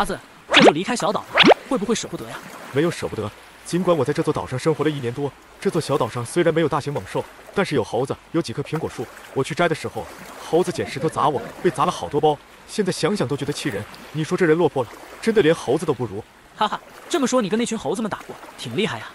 娃子，这就离开小岛了，会不会舍不得呀？ 没有舍不得。尽管我在这座岛上生活了1年多，这座小岛上虽然没有大型猛兽，但是有猴子，有几棵苹果树。我去摘的时候，猴子捡石头砸我，被砸了好多包。现在想想都觉得气人。你说这人落魄了，真的连猴子都不如。 哈哈，这么说你跟那群猴子们打过，挺厉害呀。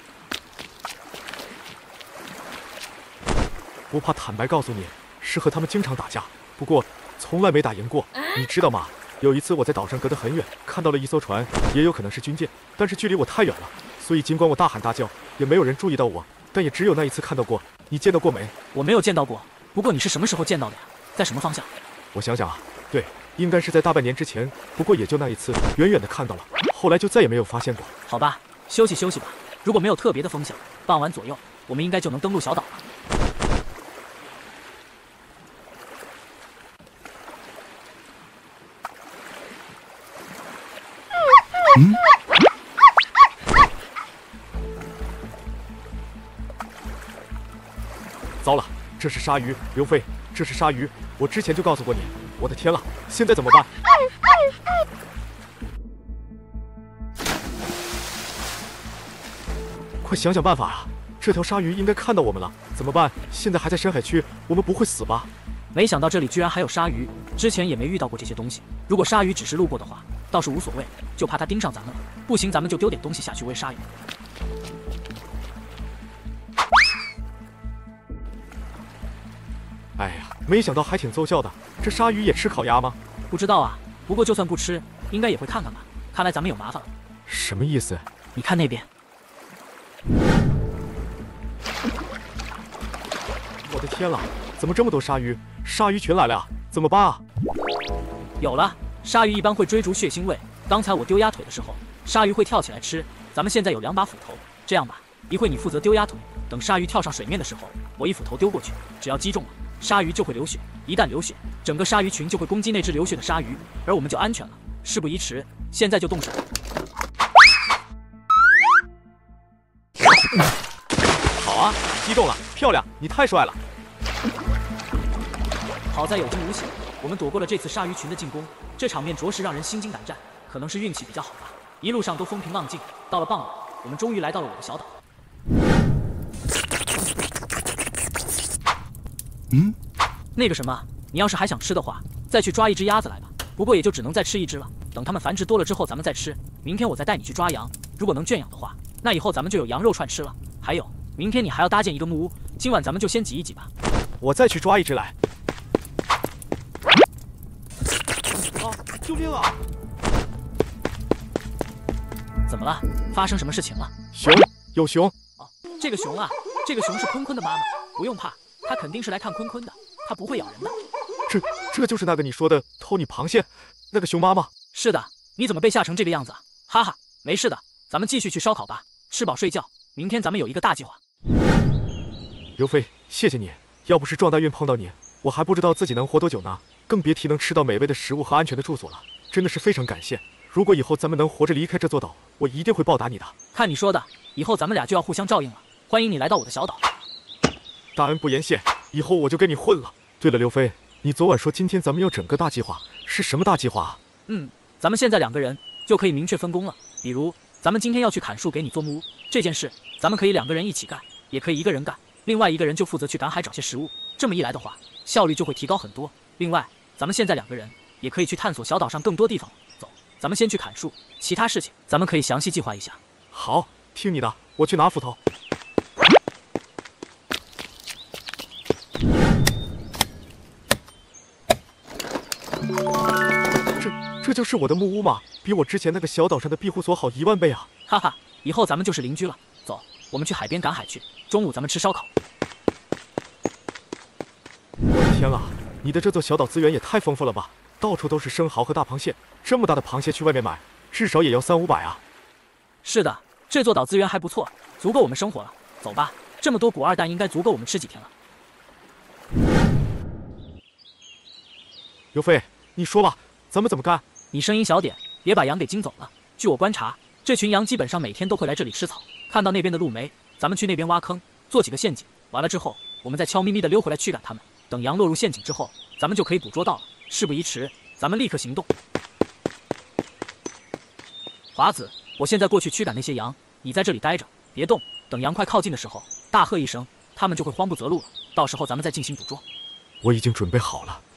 不怕坦白告诉你，是和他们经常打架，不过从来没打赢过。你知道吗？有一次我在岛上隔得很远，看到了一艘船，也有可能是军舰，但是距离我太远了，所以尽管我大喊大叫，也没有人注意到我。但也只有那一次看到过。你见到过没？ 我没有见到过，不过你是什么时候见到的呀？在什么方向？ 我想想啊，对，应该是在大半年之前，不过也就那一次，远远的看到了，后来就再也没有发现过。 好吧，休息休息吧。如果没有特别的风向，傍晚左右我们应该就能登陆小岛了。 糟了，这是鲨鱼，刘飞，这是鲨鱼，我之前就告诉过你。我的天了，现在怎么办？快想想办法啊！这条鲨鱼应该看到我们了，怎么办？现在还在深海区，我们不会死吧？ 没想到这里居然还有鲨鱼，之前也没遇到过这些东西。如果鲨鱼只是路过的话，倒是无所谓，就怕它盯上咱们了。不行，咱们就丢点东西下去喂鲨鱼。 哎呀，没想到还挺奏效的。这鲨鱼也吃烤鸭吗？ 不知道啊，不过就算不吃，应该也会看看吧。看来咱们有麻烦了。 什么意思？ 你看那边。 我的天了，怎么这么多鲨鱼？鲨鱼群来了呀，怎么办啊？ 有了，鲨鱼一般会追逐血腥味。刚才我丢鸭腿的时候，鲨鱼会跳起来吃。咱们现在有2把斧头，这样吧，一会你负责丢鸭腿，等鲨鱼跳上水面的时候，我一斧头丢过去，只要击中了，鲨鱼就会流血。一旦流血，整个鲨鱼群就会攻击那只流血的鲨鱼，而我们就安全了。事不宜迟，现在就动手。 好啊，击中了，漂亮，你太帅了。 好在有惊无险，我们躲过了这次鲨鱼群的进攻，这场面着实让人心惊胆战。可能是运气比较好吧，一路上都风平浪静。到了傍晚，我们终于来到了我的小岛。那个什么，你要是还想吃的话，再去抓一只鸭子来吧。不过也就只能再吃一只了，等它们繁殖多了之后咱们再吃。明天我再带你去抓羊，如果能圈养的话，那以后咱们就有羊肉串吃了。还有，明天你还要搭建一个木屋，今晚咱们就先挤一挤吧。 我再去抓一只来。啊！救命啊！ 怎么了？发生什么事情了？ 熊，有熊！ 哦，这个熊啊，这个熊是坤坤的妈妈，不用怕，它肯定是来看坤坤的，它不会咬人的。 这就是那个你说的偷你螃蟹那个熊妈妈？ 是的，你怎么被吓成这个样子啊？哈哈，没事的，咱们继续去烧烤吧，吃饱睡觉。明天咱们有一个大计划。 刘飞，谢谢你，要不是撞大运碰到你，我还不知道自己能活多久呢，更别提能吃到美味的食物和安全的住所了。真的是非常感谢。如果以后咱们能活着离开这座岛，我一定会报答你的。 看你说的，以后咱们俩就要互相照应了。欢迎你来到我的小岛。 大恩不言谢，以后我就跟你混了。对了，刘飞，你昨晚说今天咱们要整个大计划，是什么大计划啊？ 咱们现在2个人就可以明确分工了。比如，咱们今天要去砍树给你做木屋这件事，咱们可以2个人一起干，也可以1个人干，另外1个人就负责去赶海找些食物。这么一来的话，效率就会提高很多。另外，咱们现在2个人也可以去探索小岛上更多地方。走，咱们先去砍树，其他事情咱们可以详细计划一下。 好，听你的，我去拿斧头。这就是我的木屋吗？比我之前那个小岛上的庇护所好1万倍啊！ 哈哈，以后咱们就是邻居了。走，我们去海边赶海去。中午咱们吃烧烤。 我的天啊，你的这座小岛资源也太丰富了吧！到处都是生蚝和大螃蟹，这么大的螃蟹去外面买，至少也要300-500啊！ 是的，这座岛资源还不错，足够我们生活了。走吧，这么多果2蛋应该足够我们吃几天了。 刘飞，你说吧，咱们怎么干？ 你声音小点，别把羊给惊走了。据我观察，这群羊基本上每天都会来这里吃草。看到那边的路没？咱们去那边挖坑，做几个陷阱。完了之后，我们再悄咪咪的溜回来驱赶它们。等羊落入陷阱之后，咱们就可以捕捉到了。事不宜迟，咱们立刻行动。 华子，我现在过去驱赶那些羊，你在这里待着，别动。等羊快靠近的时候，大喝一声，它们就会慌不择路了。到时候咱们再进行捕捉。 我已经准备好了。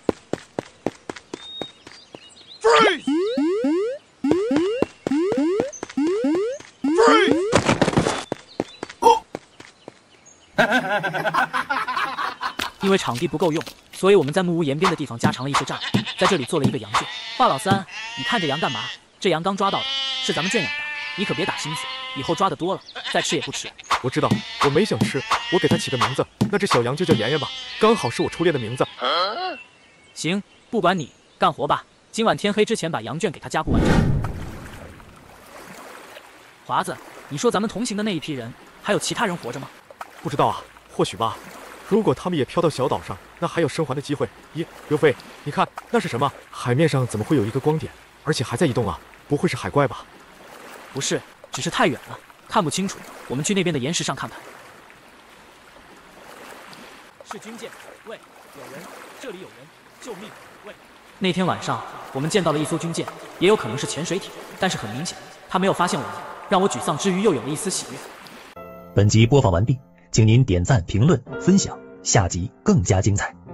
因为场地不够用，所以我们在木屋沿边的地方加长了一些栅栏，在这里做了一个羊圈。华老三，你看这羊干嘛？这羊刚抓到的，是咱们圈养的，你可别打心思，以后抓的多了，再吃也不迟。 我知道，我没想吃，我给它起个名字，那只小羊就叫妍妍吧，刚好是我初恋的名字。 行，不管你，干活吧。今晚天黑之前把羊圈给它加固完成。华子，你说咱们同行的那一批人，还有其他人活着吗？ 不知道啊，或许吧。如果他们也飘到小岛上，那还有生还的机会。咦，刘飞，你看那是什么？海面上怎么会有一个光点，而且还在移动啊？不会是海怪吧？ 不是，只是太远了，看不清楚。我们去那边的岩石上看看。是军舰，喂，有人，这里有人，救命！喂。那天晚上我们见到了一艘军舰，也有可能是潜水艇，但是很明显，他没有发现我们，让我沮丧之余又有了一丝喜悦。 本集播放完毕，请您点赞、评论、分享，下集更加精彩。